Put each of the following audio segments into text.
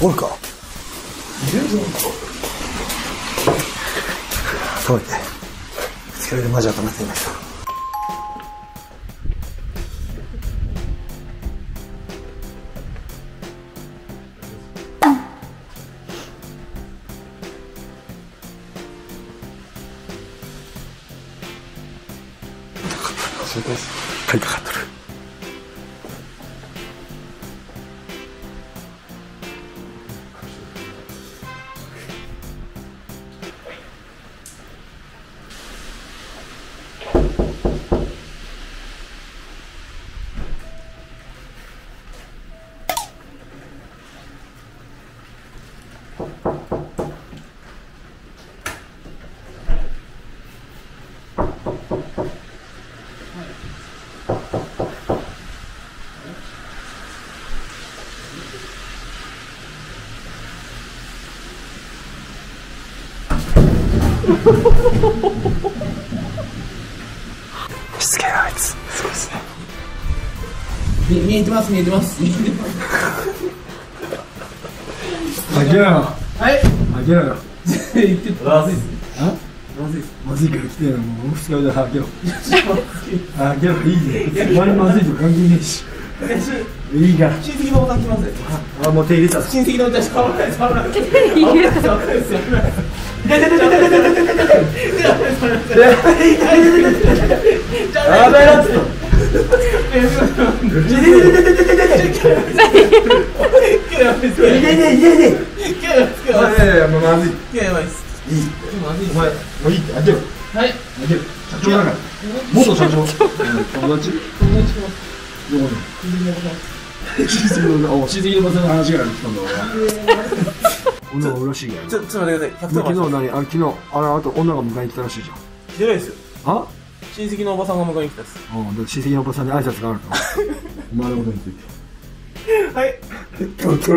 おるか。トイレ。二日酔いでマジ頭痛いんだけど。買いかかっとる。しつけなあいつ。そうですね。 見えてます。 あげろよ。 はい。 あげろよ。 言ってた。まずいっす。 あ？まずいから来てよ。もう二日酔いであげろ。あげろいいね。お前まずいと関係ねえし。いいから。 親戚のおばさん来ます。 あ、もう手入れた。 親戚のおばさん触らない。手入れた。 やべえなっつ女がおらしいやん。 ちょっと待ってください。 昨日何？昨日あと女が迎えに来たらしいじゃん。 来てないですよ。 あ？ 親戚のおばさんが迎えに来たっす。 うん、親戚のおばさんに挨拶があると。お前のことについて。 はい。 何それ？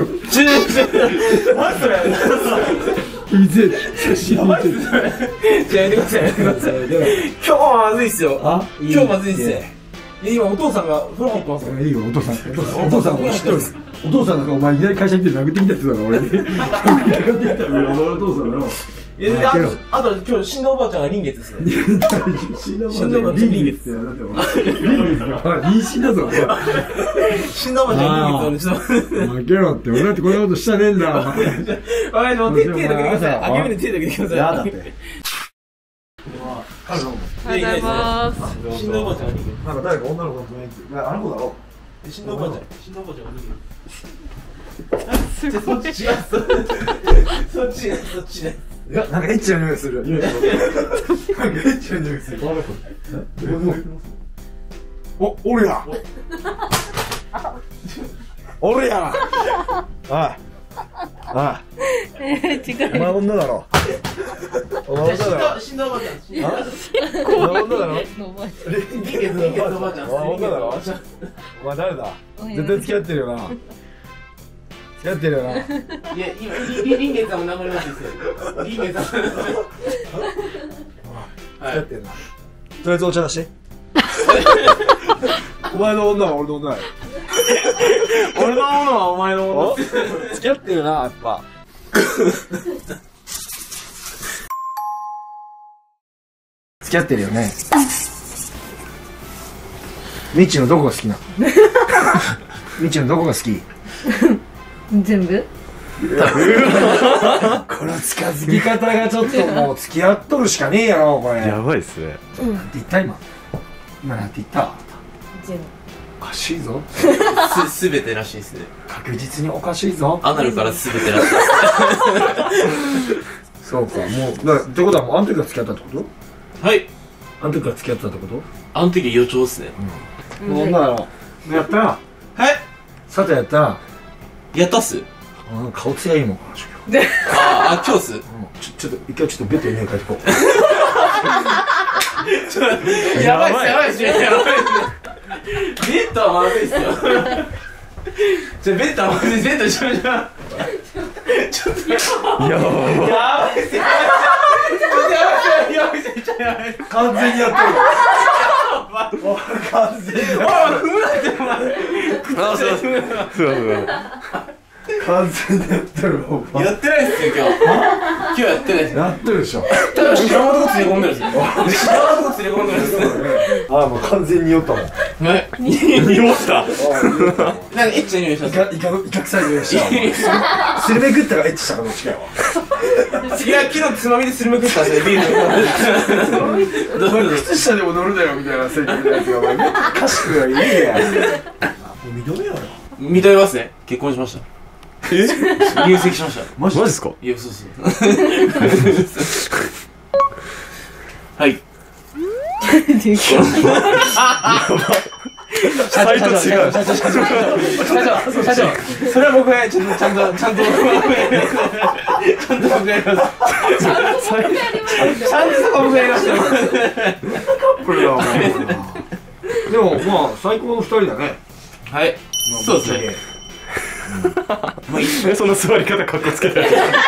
いぜ。 やばいっすそれ。やめてください。今日はまずいっすよ。 あ？ 今日まずいっすね。今お父さんが風呂入ってますよ。 いいよ、お父さん。お父さん、俺知ってる。お父さんなんかお前いきなり会社に来て殴ってきたやつだろ、俺に。殴ってきたよ、お前のお父さんだろ。 あと今日死んだおばあちゃんが臨月ですね。 死んだおばあちゃんが臨月ってだってお前。臨月だ。妊娠だぞ、お前。 死んだおばあちゃんが臨月なんで負けろって、俺だってこんなことしたねえんだ。 お前、もう手だけでください。あけめで手だけでください。 やだって。 おはようございます。 死んだおばあちゃんが臨月。 なんか誰か女の子の隣に、あの子だろ。 死んだおばあちゃんが臨月。 すごい。 そっちね。 いや、なんかエッチな匂いする。なんかエッチな匂いする。お、おるや。おるや。 違う。 お前女だろ。お前女だろ。 死んだおばあちゃん。 お前女だろ。 臨月のおばあちゃん。 お前女だろ。お前誰だ。絶対付き合ってるよな。付き合ってるよな。 いや、今、臨月さんも名前なんですよ。臨月さん。 付き合ってるな。とりあえずお茶出して。お前の女は俺の女だよ。 俺のものはお前のもの。 付き合ってるな、やっぱ。付き合ってるよね。みちのどこが好きなの？みちのどこが好き？ 全部？ この近づき方がちょっともう付き合っとるしかねえやろ、これ。 やばいっすね。 なんて言った今。今なんて言った？ 全部。 おかしいぞ。 すべてらしいですね。 確実におかしいぞ。 アナルからすべてらしい。 そうか、もう、ってことはもうあの時から付き合ったってこと？ はい。 あの時から付き合ってたってこと？ あの時予兆っすね。 もう女だろ。やったら、 はい。 さてやったら、 やったっす。 顔つやいいもん、この人。 あ、今日っす。 ちょっと、一回ちょっとベッドに家帰ってこう。 やばいっす、やばいっす。ベッドはまずいっすよ。ベッドはまずいっす。ベッドしましょう。ちょっと、やばいっす。やばいっす。 完全にやってる。完全に。 踏むなって、お前。 そう。 完全にやってるわ。 やってないっすよ今日やってないっす。 やってるでしょ。 ただ知らん男連れ込んでるんですよ。知らん男連れ込んでるんですよ。 ああ、もう完全に酔ったもん。 ね、匂った。なんかエッチな匂いします。 いかくさい匂いした。スルメ食ったからエッチしたかどっちかやわ。 いや、昨日つまみでスルメ食ったんですよ、ビール。 靴下でも乗るだよみたいな性格のやつがお前めっちゃ賢いわ。いいや。認めようよ。 認めますね。結婚しました。入籍しました。 マジですか？ いや、そうそう。はい。 サイト違う。 社長、それは僕がちゃんと僕がやります。ちゃんとそこ僕がやりました。 これだお前。でもまあ最高の二人だね。 はい。そうですね。 その座り方かっこつけてる。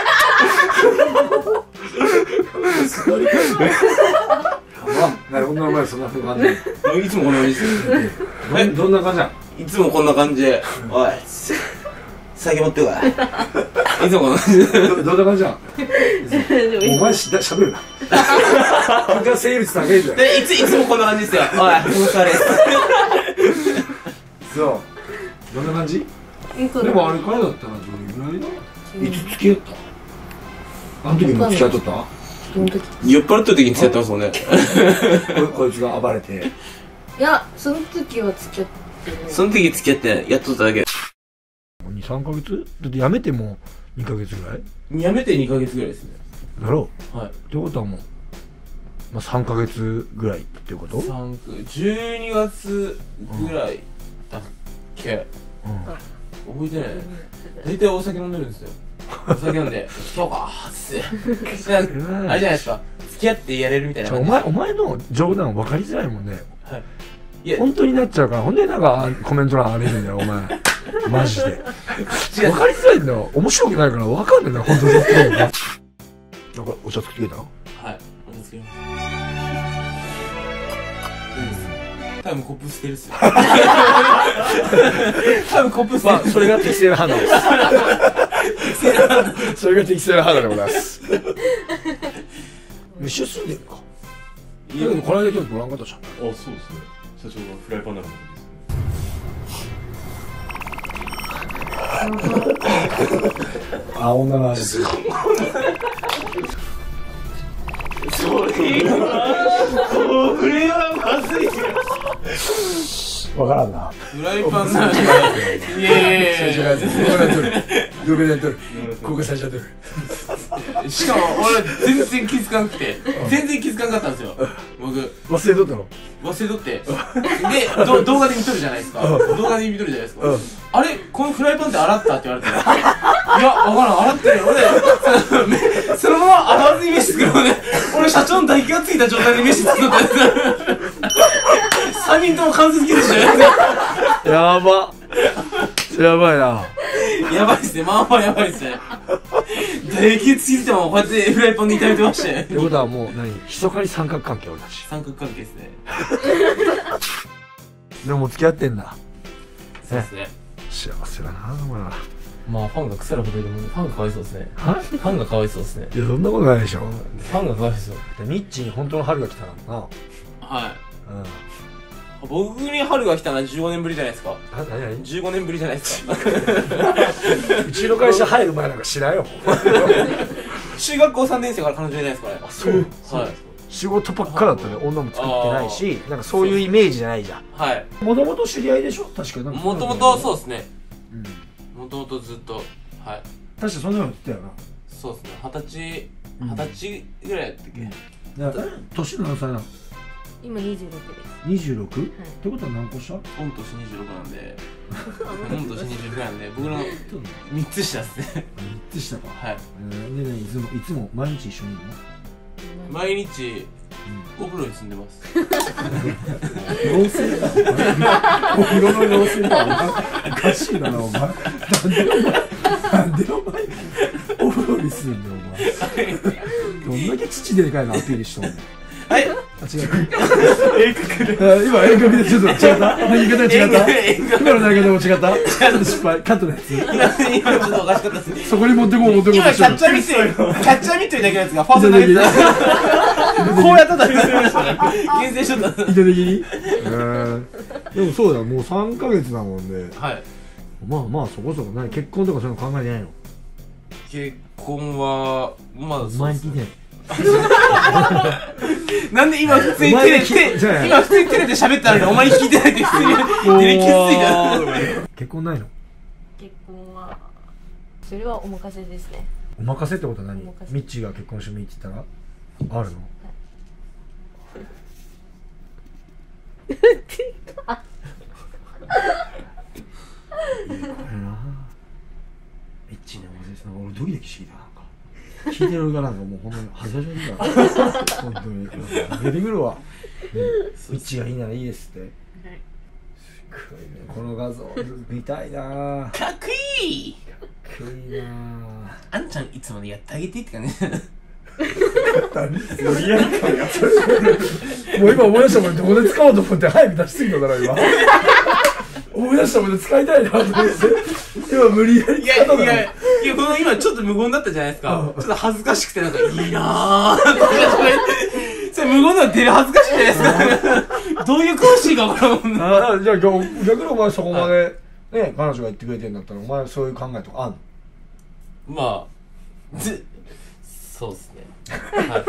女の前そんな風感じ。 いつもこんな感じです。 どんな感じや。 いつもこんな感じで、おい、酒持ってこい。いつもこんな感じで。 どんな感じや。お前しゃべるな。僕がセールスだけじゃん。 で、いつもこんな感じですよ。おい、お疲れ。 そう。どんな感じ？でもあれからだったらどれぐらいだ？いつ付き合った？あの時も付き合っとった？ 酔っ払った時に付き合ってますもんね。 こいつが暴れて。 いや、その時は付き合ってない。 その時付き合ってやっとっただけ。 2、3ヶ月？だって辞めても2ヶ月ぐらい？ やめて2ヶ月ぐらいですね。 だろう？ はい。 ってことはもう、まあ3ヶ月ぐらいってこと ？12月ぐらいだっけ？覚えてない。大体お酒飲んでるんですよ。お酒飲んで、今日かーっつって。あれじゃないですか。付き合ってやれるみたいな。 お前の冗談分かりづらいもんね。 はい。いや、 本当になっちゃうから、ほんでなんかコメント欄荒れるんだよ、お前。マジで。分かりづらいんだよ。面白くないから分かんないんだよ、本当に。なんかお茶作ってくれたの？ はい。お茶作ります。多分コップ捨てるっすよ。多分コップ捨てる。 まあ、それが適正な判断です。それが適正な判断でございます。一緒住んでるか。いやでもこの間ちょっとご覧方じゃん。 あ、そうですね。社長がフライパンの中です。 あ、女の味する。 それはまずいよ。 わからんな。 フライパンなんだ。いやどこでやっとる。ここ最初やっとる。 しかも俺全然気づかなくて、全然気づかなかったんですよ。僕忘れとったの？ 忘れとって、で動画で見とるじゃないですか。動画で見とるじゃないですか。あれこのフライパンって洗ったって言われて、いやわからん、洗ってない。俺そのまま洗わずに飯作るので、俺社長の唾液がついた状態で飯作ったんですよ。3人とも関節切れじゃないですか。 やば。やばいな。 やばいっすね、まあまあやばいっすね。唾液ついてもこうやってフライパンに炒めてまして。 ってことはもう密かに三角関係俺たち。 三角関係ですね。 でも付き合ってんだ。 そうですね。 幸せだな、お前は。 まあファンが腐るほどいるもんで、ファンがかわいそうですね。 は？ ファンがかわいそうですね。 いや、そんなことないでしょ。 ファンがかわいそう。 ニッチに本当の春が来たのはい。 な。 僕に春が来たのは15年ぶりじゃないですか。 何 15年ぶりじゃないですか。 うちの会社入る前なんか知らんよ。 中学校3年生から彼女いないですからね。 あ、そう。 はい。 仕事ばっかだったね。女も作ってないし、なんかそういうイメージじゃないじゃん。 はい。 もともと知り合いでしょ？確かに。 もともとそうですね。 うん。 もともとずっと、はい。 確かそんなの言ってたよな。 そうですね。20歳ぐらいやったっけ？ 年何歳なの？ 今26です。 26？ってことは何個下？ 御年26なんで、御年26なんで、僕の3つ下ですね。 3つ下か。 はい。 でね、いつも毎日一緒にいるの？ 毎日お風呂に住んでます。 妖精だ。お風呂の妖精だ。おかしいな、お前。なんでお前お風呂に住んでお前。どんだけ土でかいのアピールしとんの？ はい。 今遠隔でちょっと違った言い方が違った今の投げ方も違ったちょっと失敗カットのやつ今ちょっとおかしかったですね。 そこに持ってこう持ってこう今キャッチャーミットキャッチャーミットだけのやつがファースト投げてた。こうやったら厳選しとった。 意図的にでもそうだもう3ヶ月だもんね。 はい。 まあそこそこない結婚とかそういうの考えてないの？ 結婚はまだ前に聞いてないなんで今普通に照れて今普通に照れて喋ったのにお前に聞いてないって普通に照れ気づいた。 結婚ないの？ 結婚はそれはお任せですね。 お任せってことは何？ お任せミッチーが結婚してもいいって言ったらあるの？いいなミッチーのお店さん俺ドキドキしてきたなんか聞いてるがなんかもうほんとに恥ずかしいんだ本当に出てくるわミッチーがいいならいいですって。すごいねこの画像見たいなかっかっこいいこいいなあんちゃんいつまでやってあげてって感じ。 もう今思い出したもんどこで使おうと思って早く出しすぎただろ今思い出したもんで使いたいなと思って今無理やり使っただろ。 いやこの今ちょっと無言だったじゃないですか。ちょっと恥ずかしくてなんかいいなぁそれ無言なの出る恥ずかしいじゃないですか。どういう詳しいか分からんもんな。 じゃあ逆にお前そこまでね彼女が言ってくれてんだったらお前そういう考えとかあんの？ まあそうっすね。はい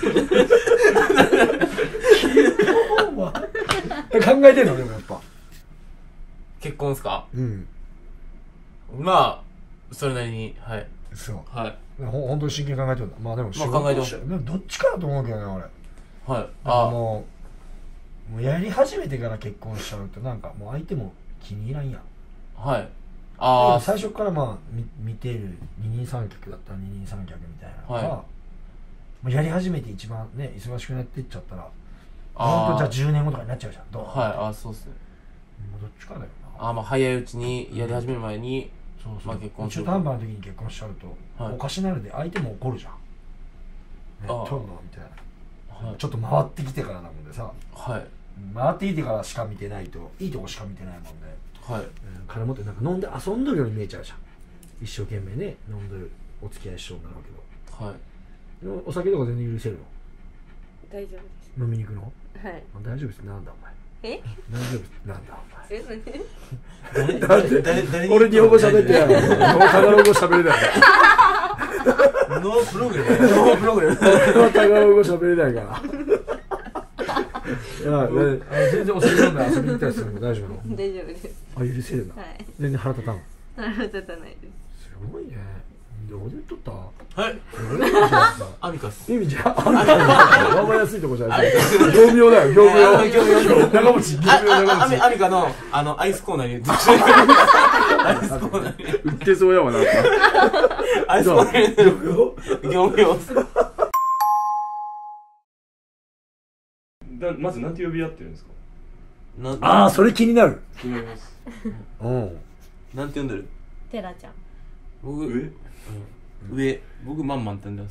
考えてんのでもやっぱ結婚っすか？ うんまあそれなりにはいそうはい本当に真剣に考えてるんだ。まあでもまあ考えてますでもどっちかだと思うけどね俺。 はいもうやり始めてから結婚しちゃうとなんかもう相手も気に入らんやん。 はい最初からまあ見てる二人三脚だったら二人三脚みたいなのが、 はやり始めて一番ね忙しくなっていっちゃったらほんとじゃあ10年後とかになっちゃうじゃん。どう？ はいそうっすね。 どっちかだよな。 まあ早いうちにやり始める前にそうまあ結婚する中途半端な時に結婚しちゃうと、おかしなるで相手も怒るじゃん。取るのみたいな、ちょっと回ってきてからなもんでさ、 はい回ってきてからしか見てないといいとこしか見てないもんで、 はい金持ってなんか飲んで遊んどるように見えちゃうじゃん。一生懸命ね飲んでるお付き合いしようになるわけど、 はいお酒とか全然許せるの？ 大丈夫です。 飲みに行くの？ はい大丈夫ですなんだお前大丈夫なんだお前誰俺日本語喋ってやるタガログ語喋れないノープログラムタガログ語喋れないから全然お酒飲んで遊びに行ったりするの大丈夫なの？ 大丈夫です。 許せるな。全然腹立たん。 腹立たないです。 すごいね。どこで撮った？ はいアミカっす。 意味じゃあんたわかりやすいとこじゃない。業務用だよ業務用長持ち業務用長持ちアミカのアイスコーナーにアイスコーナーに売ってそうやわなんかアイスコーナーに業務用まずなんて呼び合ってるんですか？ ああそれ気になる。 気になります。 なんて呼んでる？ テラちゃん。 僕僕マンマンって呼んでます。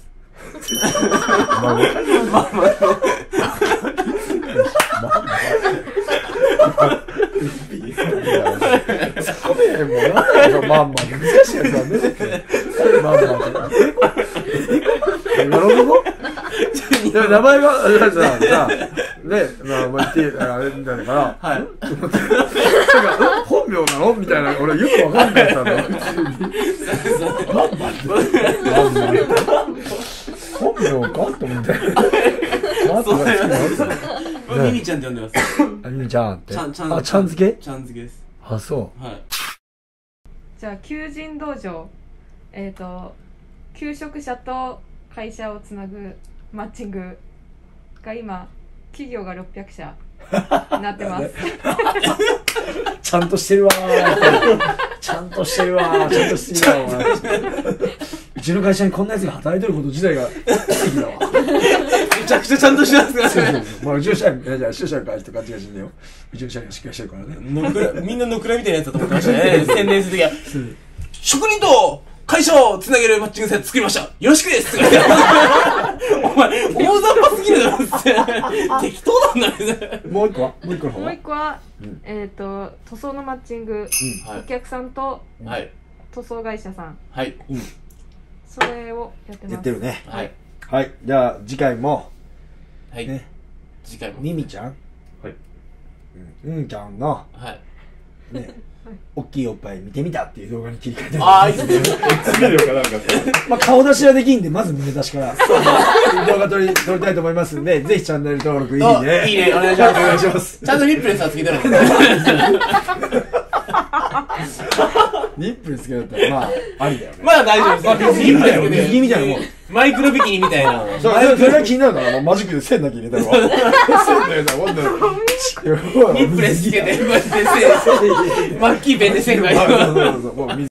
ごめんもうなんだマンマン難しいやつはねマンマンなるほど。名前がさねまあ言ってあれみたいだからはい本名なのみたいな俺よくわかんなかったんだ普通にマンマン本名かと思ってミニちゃんって呼んでます。 ミニちゃんってちゃん付け？ ちゃん付けです。 あそうはい。 じゃあ求人道場求職者と会社をつなぐマッチングが今企業が600社になってますちゃんとしてるわちゃんとしてるわちゃんとしてるわうちの会社にこんなやつが働いてること自体が奇跡だわめちゃくちゃちゃんとしてますからね。 まあうちの社員主社会と勘違いしんだよ。うちの社員がしっかりしてるからね。 みんなのくらみたいなやつだと思ってましたね。宣伝するときは職人と会社をつなげるマッチングサイト作りましたよろしくですおお前、大雑把すぎるだろって。適当なんだね。 もう一個はもう一個の方もうは一個はうん塗装のマッチング、お客さんとはい。 塗装会社さん、 はい。 それをやってます。 やってるね。 はい。 はい。じゃあ、次回も、 はい。 ね、 次回も。 ミミちゃんはい。 うんちゃんの、 はい。 ね、大きいおっぱい見てみたっていう動画に切り替えてああ、いいっすね。 次のかなんかまあ、顔出しはできんで、まず胸出しから動画撮りたいと思いますんで、ぜひチャンネル登録いいね。 いいね、お願いします。 お願いします。 ちゃんとリップレスはつけてるもんね。 リップにつけるったら、まあ、ありだよね。 まだ大丈夫です。まあ、 水着みたいなもん、水着みたいなもん。 マイクロビキニみたいな。 それが気になるから、もうマジックで線だけ入れたら。線だけだ、ほんとに。 リップレスつけて、こうやって線、マッキーペンで線がいる。 もう水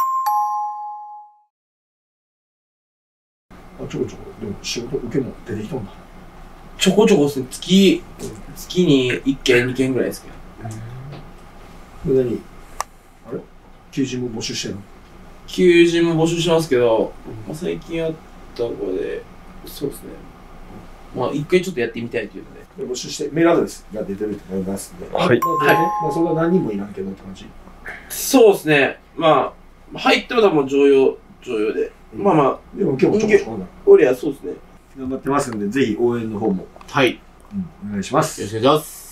ちょこちょこ、でも仕事受けも出てきたんだ。 ちょこちょこっすね。月に1件、2件ぐらいですけど。 何あれ求人も募集してるの？ 求人も募集してますけど、まあ、最近あった子で、そうですね。まあ、一回ちょっとやってみたいというので。 募集して、メールアドレスが出てると思いますんで。 はいまあ、そんな何人もいらんけどって感じ。 そうですね。まあ、入ってるのはもう常用で。まあまあ、 でも今日もちょこちょこ俺はそうですね。 頑張ってますんで、ぜひ応援の方も、 はい。よお願いします。 ろしくお願いします。